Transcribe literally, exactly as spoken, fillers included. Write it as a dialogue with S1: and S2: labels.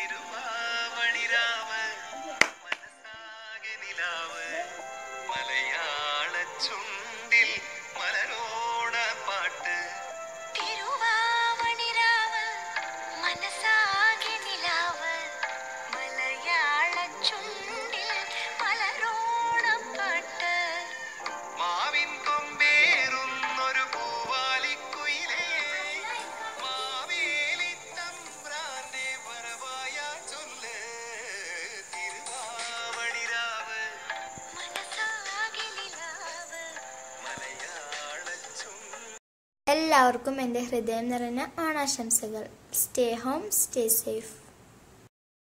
S1: എല്ലാവർക്കും എൻ്റെ ഹൃദയം നിറഞ്ഞ ഓണാശംസകൾ. Stay home, stay safe.